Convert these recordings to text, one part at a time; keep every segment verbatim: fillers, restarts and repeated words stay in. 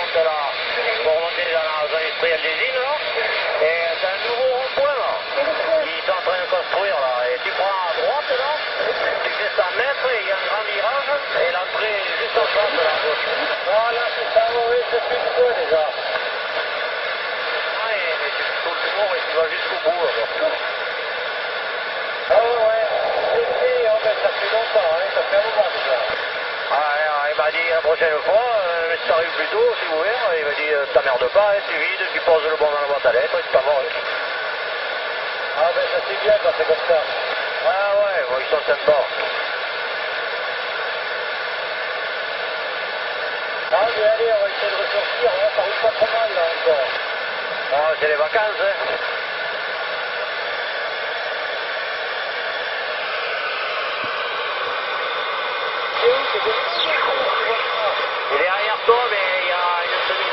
monte là, pour monter dans la zone industrielle des îles là. Et t'as un nouveau rond-point là, qu'ils sont en train de construire là. Et tu prends à droite là, tu fais cent mètres, et il y a un grand virage, et l'entrée est juste en face de la gauche. Voilà, c'est ça, oui, c'est plus du tout déjà. Ah, et, mais tu fais tout le tour et tu vas jusqu'au bout là. Ah ouais, ouais, c'est fait, oh, ben, ça fait longtemps, hein, ça fait un moment déjà. Ah, ouais, il m'a dit la prochaine fois, euh, si t'arrives plus tôt, c'est ouvert, il m'a dit, euh, t'emmerdes pas, hein, tu vides, tu poses le bon dans la boîte à lettres, et c'est pas mort. Hein. Ah ben ça c'est bien quand c'est comme ça. Ah ouais, bon, ils sont sympas. Ah mais allez, on va essayer de ressortir, hein, ça roule pas trop mal là encore. Ah, c'est les vacances, hein. Il est derrière toi, mais il y a une semaine.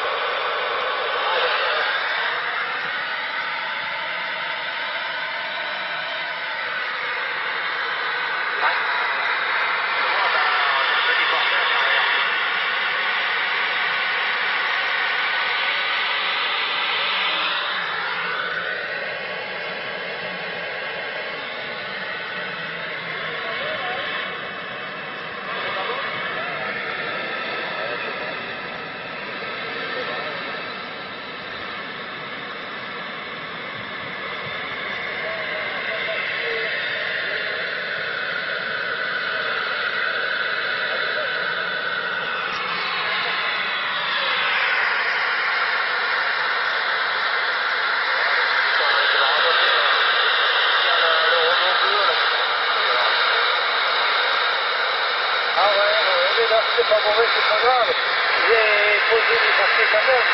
Ah ouais, ouais, mais là c'est pas mauvais, c'est pas grave. J'ai posé des papiers quand même.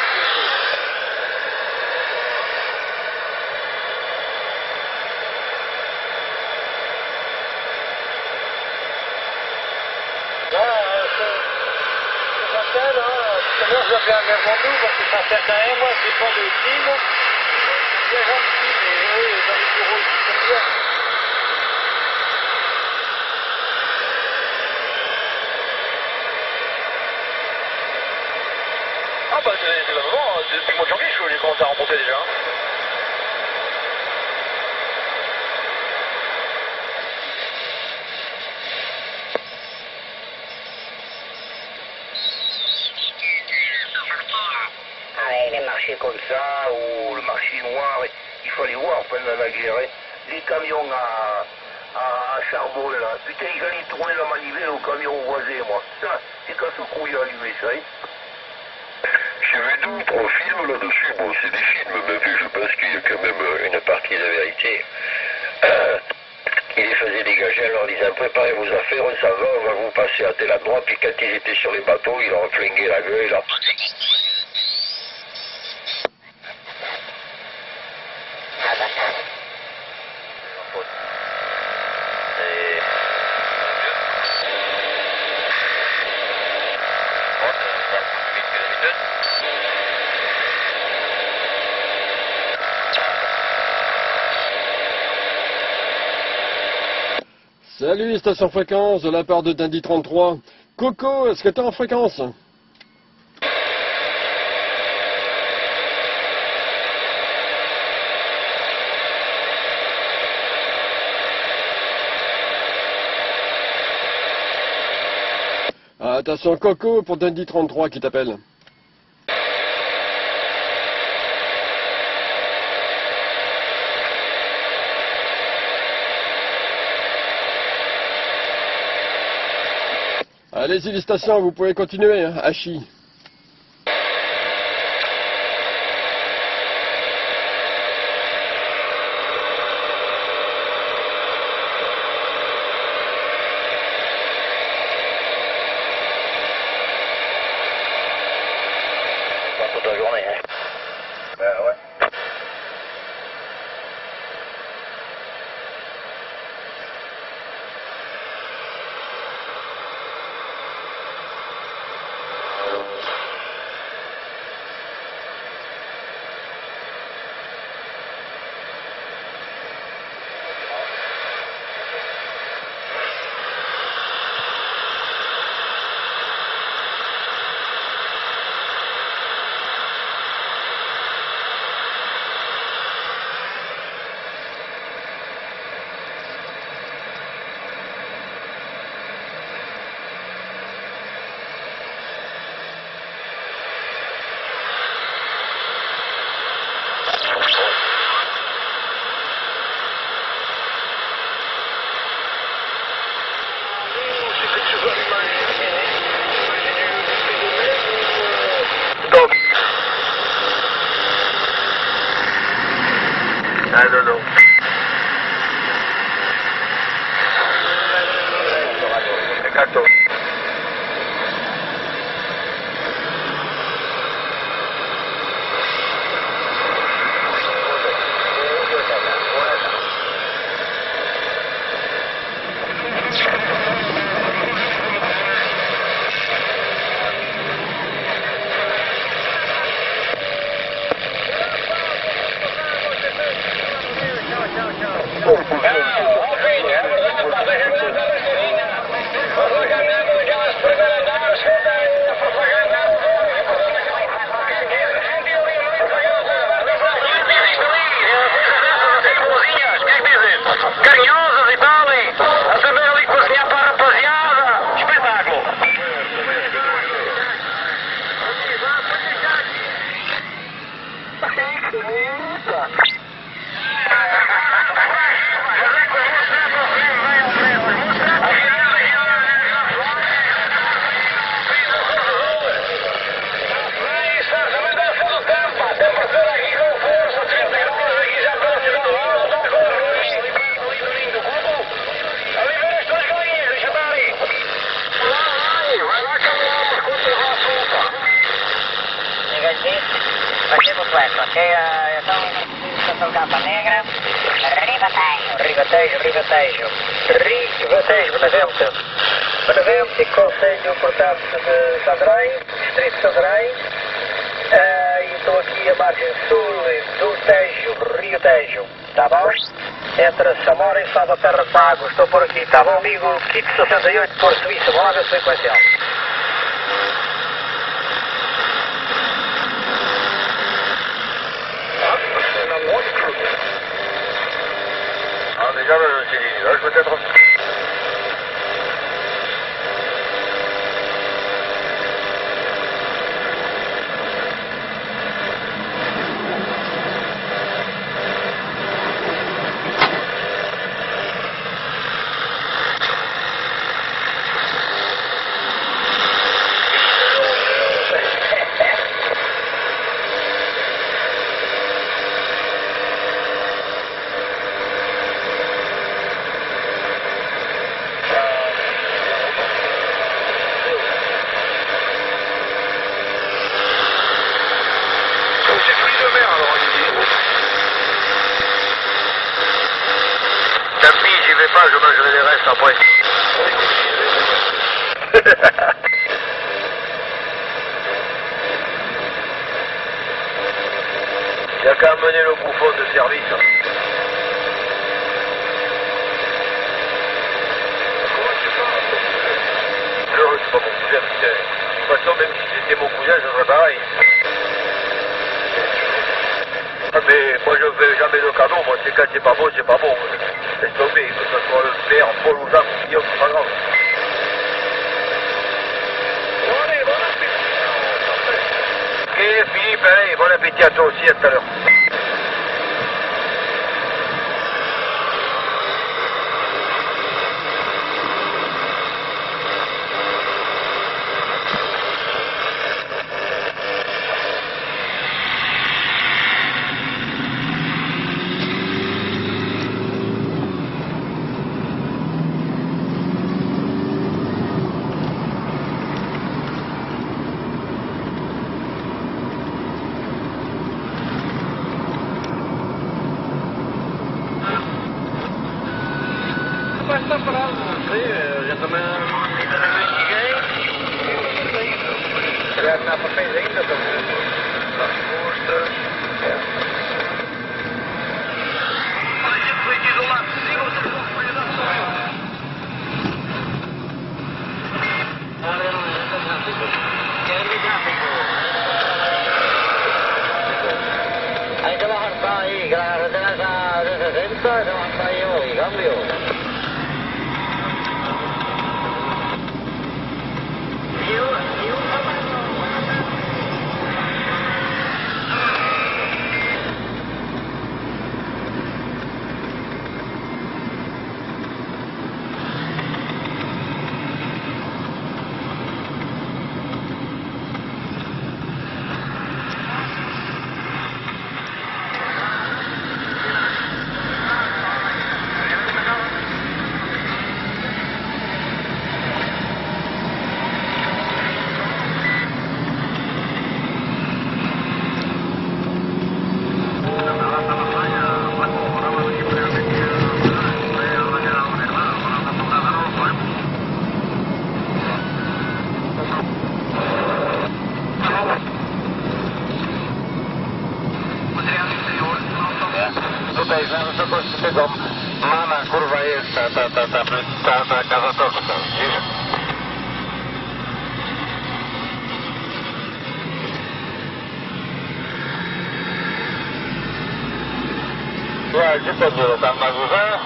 Là, euh, ce, ce matin, là, tout à l'heure j'avais un Mermandou parce que ça fait quand même, moi, c'est pas de team. C'est bien gentil, mais oui, dans les bureaux, ils sont bien. Ah bah c'est le moment, c'est depuis le mois de janvier que j'ai commencé à remonter déjà. Ah, les marchés comme ça, ou le marché noir, il faut aller voir pendant la guerre. Hein. Les camions à, à, à charbon là, putain j'allais tourner la manivelle au camion voisin moi. Ça, c'est quand ce couille a allumé ça. Hein. J'ai vu d'autres films là-dessus, bon c'est des films, mais je pense qu'il y a quand même une partie de vérité. Euh, ils les faisaient dégager en leur disant préparez vos affaires, on s'en va, on va vous passer à tel endroit, puis quand ils étaient sur les bateaux, ils leur flinguaient la gueule, là. Salut, station fréquence, de la part de Dandy trente-trois. Coco, est-ce que t'es en fréquence? Attention, Coco, pour Dandy trente-trois qui t'appelle. Allez-y les stations, vous pouvez continuer, hein, Hachi. Pas toute la journée, hein. Ben ouais. Euh, I don't know. Exacto. Carinhosas e tal, hein? A saber ali cozinhar para a rapaziada. Espetáculo. Vai ser muito essa, ok? Uh, então, estação Capa Negra, Ribatejo. Ribatejo, Ribatejo. Ribatejo, Benavente. Benavente, Conselho, portanto, de Sandrém, Distrito de Sandrém. Uh, e estou aqui a margem sul do Tejo, Rio Tejo. Tá bom? Entre Samora e Salvaterra de Pago. Estou por aqui, tá bom, amigo? Kit sessenta e oito por Suíça. Vamos lá ver se vem com esse alto. Ah, déjà, là, je me suis dit, là, je peut-être... Tant pis, j'y vais pas, je mangerai les restes après. Il n'y a qu'à amener le bouffon de service. Non, c'est pas mon cousin, putain. De toute façon, même si c'était mon cousin, ce serait pareil. Ah, mais moi je fais jamais de cadeau, moi c'est quand c'est pas bon, c'est pas bon. Laisse tomber, que ce soit le père, Paul ou Jacques, Guillaume, c'est pas grave. Ok Philippe, allez, bon appétit à toi aussi, à tout à l'heure. Está parado, não sei, já também investiguei. Já está papéis ainda, as costas. Mas sempre foi aqui do lado, siga o seu povo, foi dar só. Ahora no, está tráfico. Quer mi tráfico. Hay que bajar para ahí, que la carretera está de sesenta, se baja ahí hoy, cambio. tego mama kurwa jest ta, ta, ta, ta, ta, ta gazatorka, wiesz? Ja, gdzie to było? Tam na górze?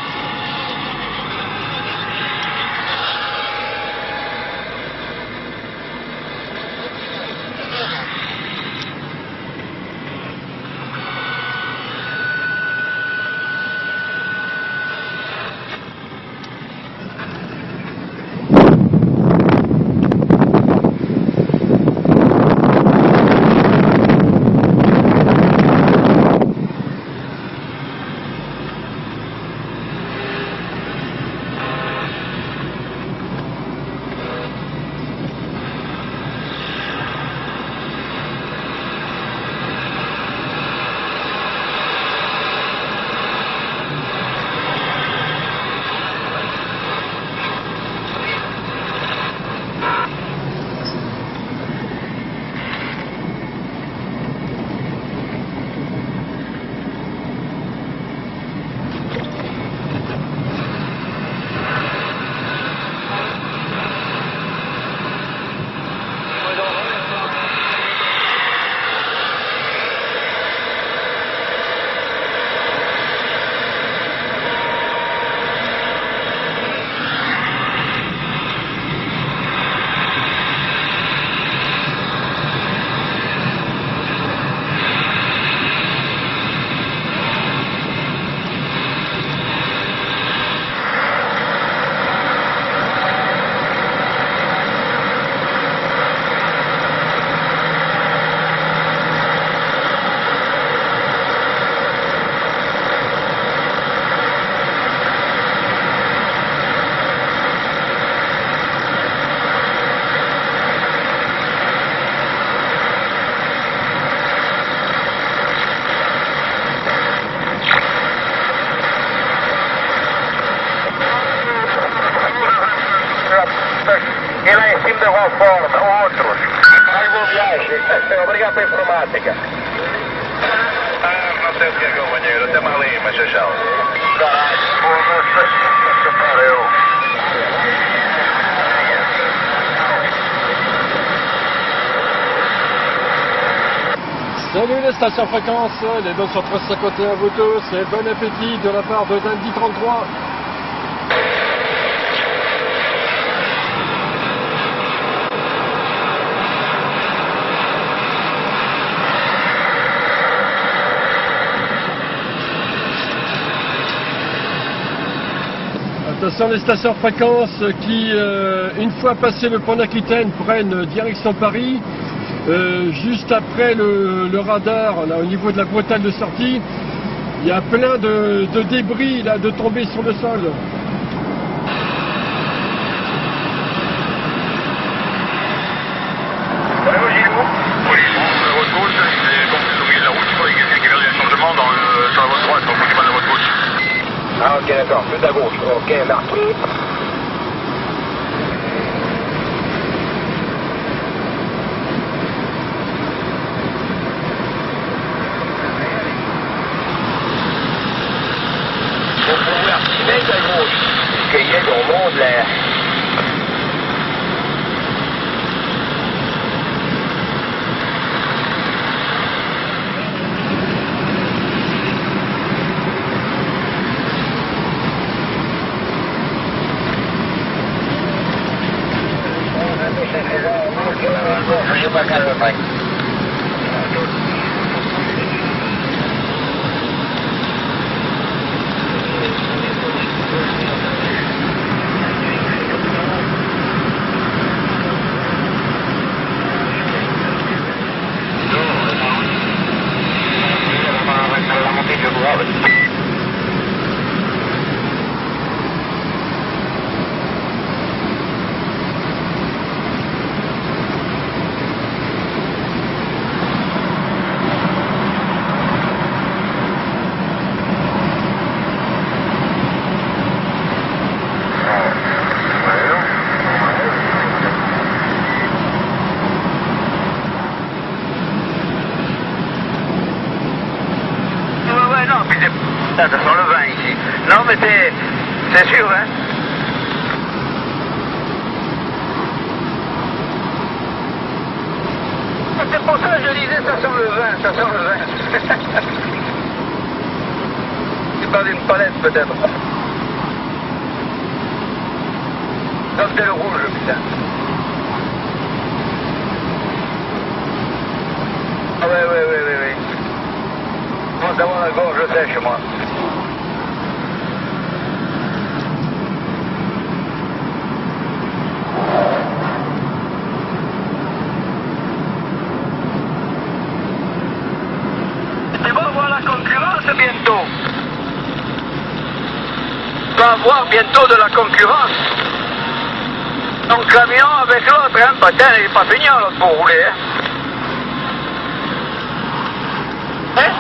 E lá em cima da Valforma, outros. Boa viagem. Obrigado pela informática. Ah, não sei o que é, companheiro. Até mais ali, mas tchau. Caralho, foda-se. Pariu. Salut les stations fréquences, les deux sur treize cinquante et un Votos, et bon appétit de la part de Dandy trente-trois. Attention les stations fréquences qui, euh, une fois passé le pont d'Aquitaine, prennent direction Paris. Euh, juste après le, le radar, là, au niveau de la bretelle de sortie, il y a plein de, de débris là, de tombés sur le sol. Ah ok d'accord, plus à gauche, ok marqué. Faut pouvoir s'y mettre à gauche, qu'il y ait dans le monde l'air. mais c'est... c'est sûr, hein. C'est pour ça que je disais, ça sent le vin, ça sent le vin. C'est pas d'une palette, peut-être. Donc c'est le rouge, putain. Ah ouais, ouais, ouais, ouais, ouais. Je commence à avoir la gorge sèche, moi. Tu vas voir la concurrence bientôt. Tu vas avoir bientôt de la concurrence. Ton camion avec l'autre, hein, putain, il n'est pas fini l'autre pour rouler, hein. Hein?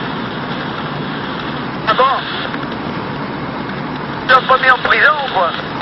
Ah bon? Tu l'as pas mis en prison ou quoi?